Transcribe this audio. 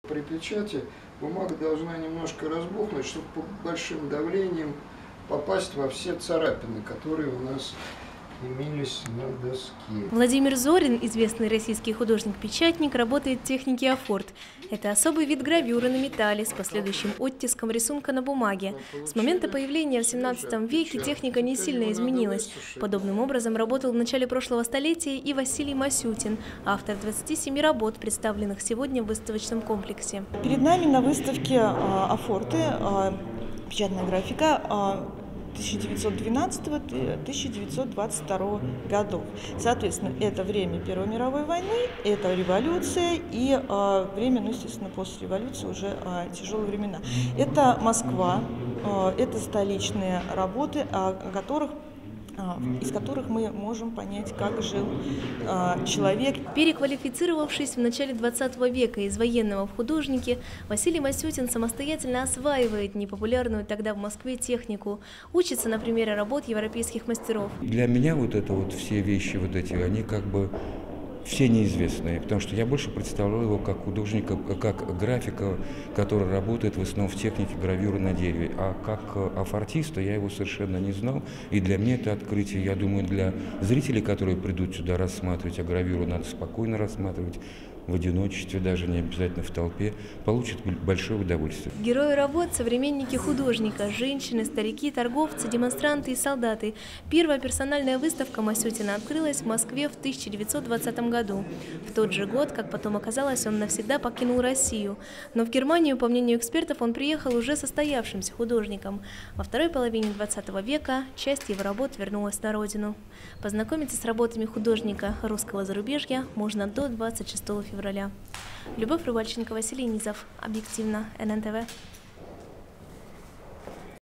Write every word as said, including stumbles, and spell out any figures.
При печати бумага должна немножко разбухнуть, чтобы под большим давлением попасть во все царапины, которые у нас имелись на доске. Владимир Зорин, известный российский художник-печатник, работает в технике афорт. Это особый вид гравюры на металле с последующим оттиском рисунка на бумаге. С момента появления в семнадцатом веке техника не сильно изменилась. Подобным образом работал в начале прошлого столетия и Василий Масютин, автор двадцати семи работ, представленных сегодня в выставочном комплексе. Перед нами на выставке афорты, печатная графика тысяча девятьсот двенадцатого — тысяча девятьсот двадцать второго годов. Соответственно, это время Первой мировой войны, это революция и э, время, ну, естественно, после революции уже э, тяжелые времена. Это Москва, э, это столичные работы, о которых из которых мы можем понять, как жил э, человек. Переквалифицировавшись в начале двадцатого века из военного в художники, Василий Масютин самостоятельно осваивает непопулярную тогда в Москве технику, учится на примере работ европейских мастеров. Для меня вот это вот все вещи, вот эти, они как бы все неизвестные, потому что я больше представлял его как художника, как графика, который работает в основном в технике гравюры на дереве. А как афортиста я его совершенно не знал. И для меня это открытие, я думаю, для зрителей, которые придут сюда рассматривать, а гравюру надо спокойно рассматривать, в одиночестве, даже не обязательно в толпе, получат большое удовольствие. Герои работ – современники художника, женщины, старики, торговцы, демонстранты и солдаты. Первая персональная выставка Масютина открылась в Москве в тысяча девятьсот двадцатом году. В тот же год, как потом оказалось, он навсегда покинул Россию. Но в Германию, по мнению экспертов, он приехал уже состоявшимся художником. Во второй половине двадцатого века часть его работ вернулась на родину. Познакомиться с работами художника русского зарубежья можно до двадцать шестого февраля. Любовь Рыбальченко, Василий Низов. Объективно. эн эн тэ вэ.